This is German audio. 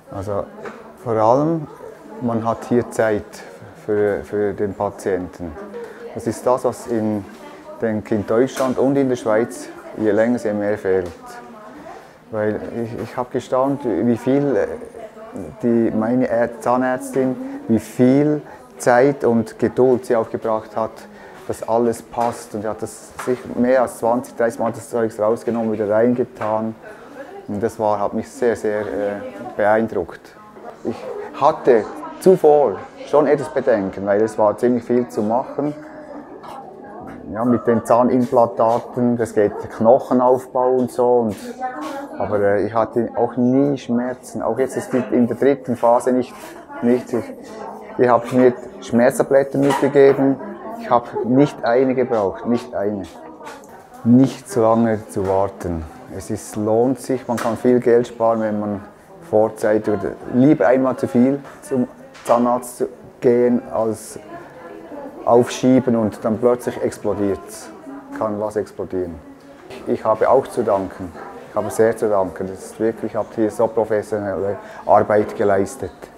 Also vor allem, man hat hier Zeit für den Patienten. Das ist das, was in Deutschland und in der Schweiz je länger, je mehr fehlt. Weil ich habe gestaunt, wie viel meine Zahnärztin, wie viel Zeit und Geduld sie aufgebracht hat, dass alles passt. Und sie hat das sich mehr als 20, 30 Mal das Zeug rausgenommen, wieder reingetan. Und das hat mich sehr, sehr beeindruckt. Ich hatte zuvor schon etwas Bedenken, weil es war ziemlich viel zu machen. Ja, mit den Zahnimplantaten, das geht Knochenaufbau und so. Aber ich hatte auch nie Schmerzen, auch jetzt ist in der dritten Phase nicht. Ich habe mir Schmerztabletten mitgegeben, ich habe nicht eine gebraucht, nicht eine. Nicht so lange zu warten. Lohnt sich, man kann viel Geld sparen, wenn man vorzeitig oder lieber einmal zu viel zum Zahnarzt gehen, als aufschieben und dann plötzlich explodiert es. Kann was explodieren. Ich habe auch zu danken. Ich habe sehr zu danken. Das ist wirklich, ich habe hier so professionelle Arbeit geleistet.